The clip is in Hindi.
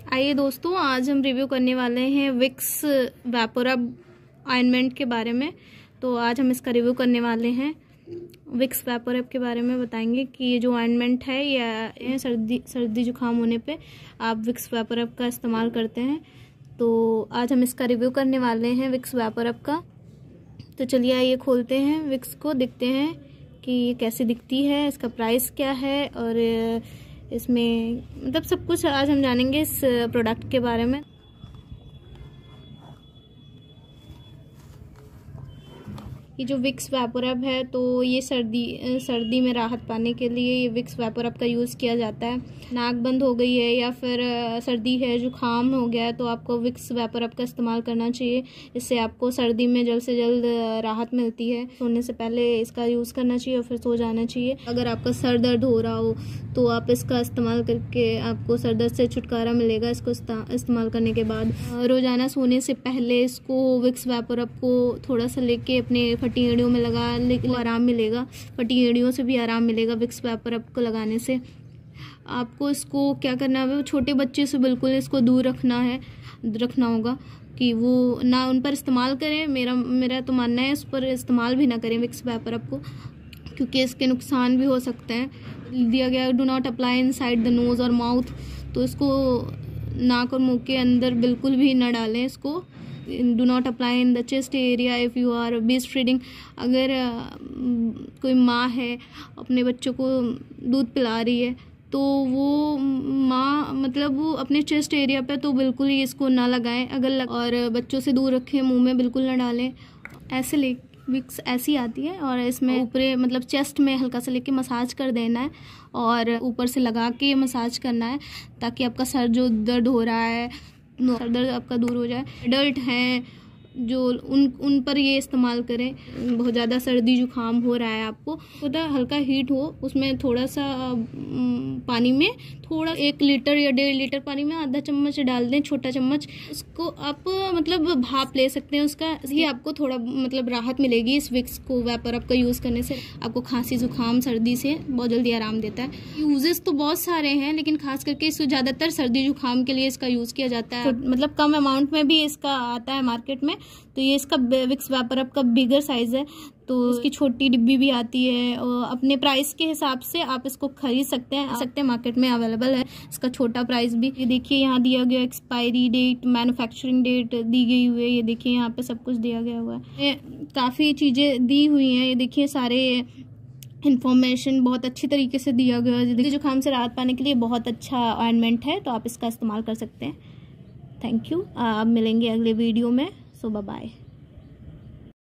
आइए दोस्तों, आज हम रिव्यू करने वाले हैं विक्स वैपोरब ऑइंटमेंट के बारे में। तो आज हम इसका रिव्यू करने वाले हैं। विक्स वैपोरब के बारे में बताएंगे कि ये जो ऑइंटमेंट है या सर्दी जुकाम होने पे आप विक्स वैपोरब का इस्तेमाल करते हैं। तो आज हम इसका रिव्यू करने वाले हैं विक्स वैपोरब का। तो चलिए आइए खोलते हैं विक्स को, देखते हैं कि ये कैसी दिखती है, इसका प्राइस क्या है और इसमें मतलब सब कुछ आज हम जानेंगे इस प्रोडक्ट के बारे में। ये जो विक्स वैपोरब है तो ये सर्दी में राहत पाने के लिए ये विक्स वैपोरब का यूज़ किया जाता है। नाक बंद हो गई है या फिर सर्दी है, जुकाम हो गया है तो आपको विक्स वैपोरब का इस्तेमाल करना चाहिए। इससे आपको सर्दी में जल्द से जल्द राहत मिलती है। सोने से पहले इसका यूज़ करना चाहिए और फिर सो जाना चाहिए। अगर आपका सर दर्द हो रहा हो तो आप इसका इस्तेमाल करके आपको सर दर्द से छुटकारा मिलेगा। इसको इस्तेमाल करने के बाद रोज़ाना सोने से पहले इसको विक्स वैपोरब को थोड़ा सा लेके अपने फटी एड़ियों में लगा, लेकिन आराम मिलेगा। फटी एड़ियों से भी आराम मिलेगा विक्स वैपोरब को लगाने से। आपको इसको क्या करना है, छोटे बच्चे से बिल्कुल इसको दूर रखना होगा कि वो ना उन पर इस्तेमाल करें। मेरा तो मानना है इस पर इस्तेमाल भी ना करें विक्स वैपोरब को, क्योंकि इसके नुकसान भी हो सकते हैं। दिया गया do not apply inside the nose और माउथ, तो इसको नाक और मुंह के अंदर बिल्कुल भी ना डालें। इसको do not apply in the chest area if you are breastfeeding. अगर कोई माँ है अपने बच्चों को दूध पिला रही है तो वो माँ मतलब वो अपने चेस्ट एरिया पे तो बिल्कुल ही इसको ना लगाएं। और बच्चों से दूर रखें, मुंह में बिल्कुल ना डालें। ऐसे विक्स ऐसी आती है और इसमें ऊपर मतलब चेस्ट में हल्का सा लेके मसाज कर देना है और ऊपर से लगा के मसाज करना है ताकि आपका सर जो दर्द हो रहा है, सर दर्द आपका दूर हो जाए। एडल्ट हैं जो उन पर ये इस्तेमाल करें। बहुत ज़्यादा सर्दी जुकाम हो रहा है आपको, पता हल्का हीट हो, उसमें थोड़ा सा पानी में थोड़ा 1 लीटर या 1.5 लीटर पानी में आधा चम्मच डाल दें, छोटा चम्मच। उसको आप मतलब भाप ले सकते हैं उसका। ये आपको थोड़ा मतलब राहत मिलेगी इस विक्स को वैपोरब का यूज़ करने से। आपको खांसी जुकाम सर्दी से बहुत जल्दी आराम देता है। यूजेस तो बहुत सारे हैं लेकिन खास करके इसको ज़्यादातर सर्दी जुकाम के लिए इसका यूज़ किया जाता है। मतलब कम अमाउंट में भी इसका आता है मार्केट में। तो ये इसका विक्स वैपोरब का बिगर साइज़ है, तो इसकी छोटी डिब्बी भी आती है और अपने प्राइस के हिसाब से आप इसको खरीद सकते हैं। मार्केट में अवेलेबल है इसका छोटा प्राइस भी। ये देखिए यहाँ दिया गया एक्सपायरी डेट, मैन्युफैक्चरिंग डेट दी गई हुई है। ये देखिए यहाँ पे सब कुछ दिया गया हुआ है। काफ़ी चीज़ें दी हुई हैं। ये देखिए सारे इन्फॉर्मेशन बहुत अच्छी तरीके से दिया गया है। जुकाम से राहत पाने के लिए बहुत अच्छा ऑइंटमेंट है, तो आप इसका इस्तेमाल कर सकते हैं। Thank you. आप मिलेंगे अगले वीडियो में। So bye bye.